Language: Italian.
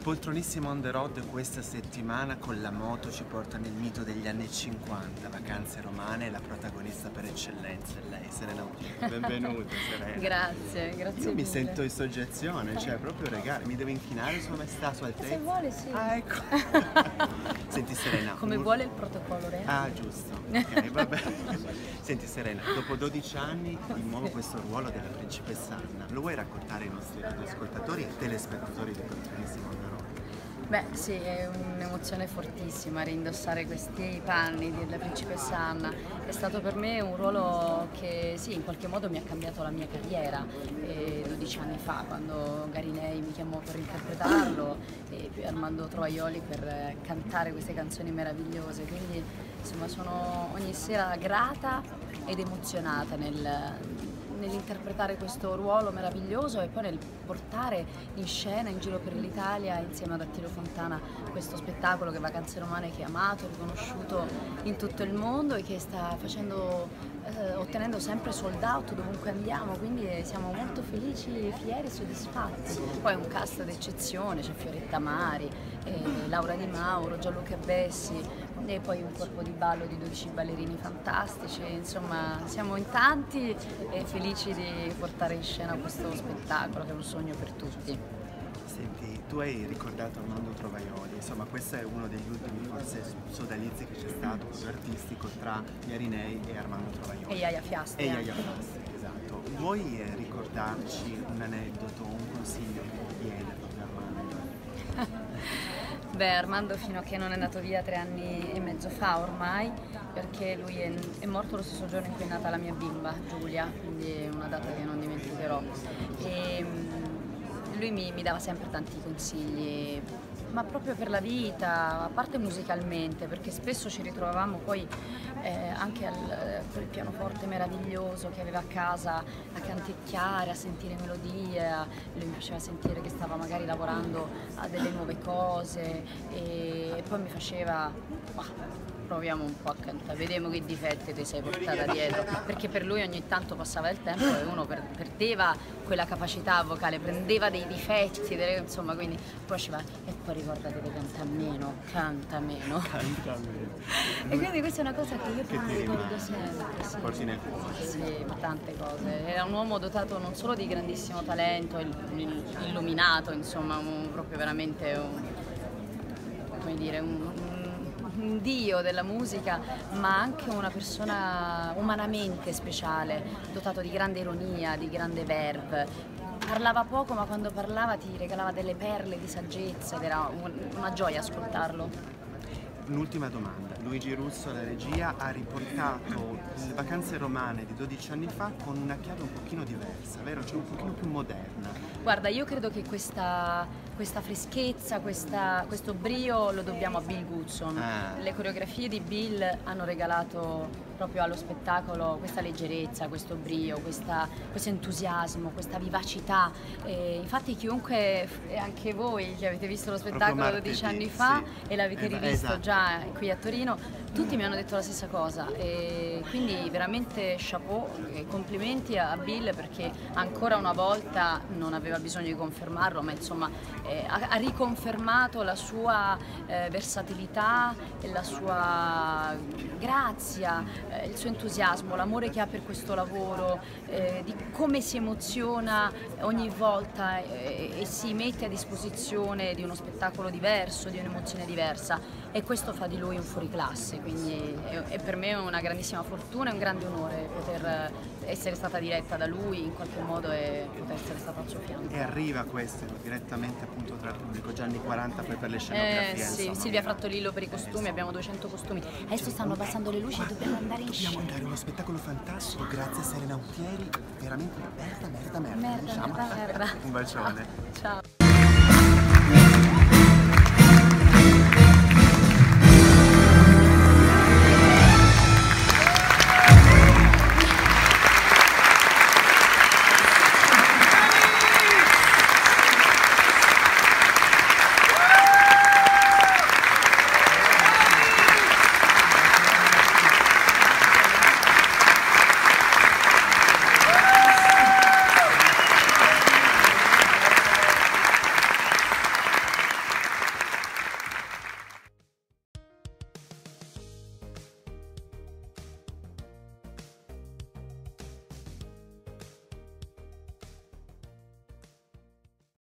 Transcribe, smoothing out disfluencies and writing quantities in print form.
Poltronissimo on the road questa settimana con la moto ci porta nel mito degli anni 50, vacanze romane, la protagonista per eccellenza è lei, Serena Autieri. Benvenuta Serena. Grazie, grazie Io mille. mi sento in soggezione, cioè proprio regalo, mi devo inchinare su maestà, su altezza. Se vuole sì. Ah, ecco. Senti Serena. Come vuole il protocollo reale. Ah, giusto. Ok, vabbè. Senti Serena, dopo 12 anni di nuovo questo ruolo della principessa Anna, lo vuoi raccontare ai nostri radioascoltatori e telespettatori di Poltronissimo on the road? Beh sì, è un'emozione fortissima rindossare questi panni della principessa Anna. È stato per me un ruolo che sì, in qualche modo mi ha cambiato la mia carriera. 12 anni fa, quando Garinei mi chiamò per interpretarlo e Armando Trovaioli per cantare queste canzoni meravigliose. Quindi insomma sono ogni sera grata ed emozionata nell'interpretare questo ruolo meraviglioso e poi nel portare in scena in giro per l'Italia insieme ad Attilio Fontana questo spettacolo che è Vacanze Romane, che è amato, riconosciuto in tutto il mondo e che sta ottenendo sempre sold out dovunque andiamo, quindi siamo molto felici, fieri e soddisfatti. Poi un cast d'eccezione, c'è Fioretta Mari, Laura Di Mauro, Gianluca Bessi e poi un corpo di ballo di 12 ballerini fantastici, insomma siamo in tanti e felici di portare in scena questo spettacolo che è un sogno per tutti. Senti, tu hai ricordato Armando Trovaioli, insomma questo è uno degli ultimi forse sodalizi che c'è stato, proprio artistico, tra Garinei e Armando Trovaioli. E Iaia Fiastri. E Iaia Fiastri, esatto. Vuoi ricordarci un aneddoto, un consiglio che diede proprio Armando? Beh, Armando fino a che non è andato via 3 anni e mezzo fa ormai, perché lui è morto lo stesso giorno in cui è nata la mia bimba, Giulia, quindi è una data che non dimenticherò. E lui mi dava sempre tanti consigli, ma proprio per la vita, a parte musicalmente, perché spesso ci ritrovavamo poi anche quel pianoforte meraviglioso che aveva a casa a canticchiare, a sentire melodie, lui mi faceva sentire che stava magari lavorando a delle nuove cose e poi mi faceva proviamo un po' a cantare, vediamo che difetti ti sei portata dietro, perché per lui ogni tanto passava il tempo e uno perdeva quella capacità vocale, prendeva dei difetti, insomma, quindi poi faceva e poi ricordati di cantare meno, canta meno. Canta meno. E quindi questa è una cosa che io Che mi ricordo sempre. Sì. Porti nel cuore. Sì, tante cose. Era un uomo dotato non solo di grandissimo talento, illuminato, insomma, proprio veramente come dire, un dio della musica, ma anche una persona umanamente speciale, dotato di grande ironia, di grande verve. Parlava poco, ma quando parlava ti regalava delle perle di saggezza ed era una gioia ascoltarlo. Un'ultima domanda, Luigi Russo, la regia, ha riportato le Vacanze Romane di 12 anni fa con una chiave un pochino diversa, vero? Cioè un pochino più moderna. Guarda, io credo che questa freschezza, questo brio lo dobbiamo a Bill Goodson. Le coreografie di Bill hanno regalato proprio allo spettacolo questa leggerezza, questo brio, questo entusiasmo, questa vivacità. Infatti chiunque, anche voi che avete visto lo spettacolo 12 anni fa e l'avete rivisto già qui a Torino, tutti mi hanno detto la stessa cosa e quindi veramente chapeau e complimenti a Bill, perché ancora una volta non aveva bisogno di confermarlo, ma insomma ha riconfermato la sua versatilità, la sua grazia, il suo entusiasmo, l'amore che ha per questo lavoro, di come si emoziona ogni volta e si mette a disposizione di uno spettacolo diverso, di un'emozione diversa, e questo fa di lui un fuoriclasse, quindi è per me una grandissima fortuna e un grande onore poter essere stata diretta da lui in qualche modo e poter essere stata al suo fianco. E arriva questo direttamente appunto tra il pubblico, Gianni 40 poi per le scenografie. Sì, Silvia Frattolillo per i costumi, abbiamo 200 costumi. Adesso stanno passando le luci e dobbiamo andare in scena. Dobbiamo andare, uno spettacolo fantastico, grazie Serena Autieri, veramente merda. Merda. Un bacione. Ciao.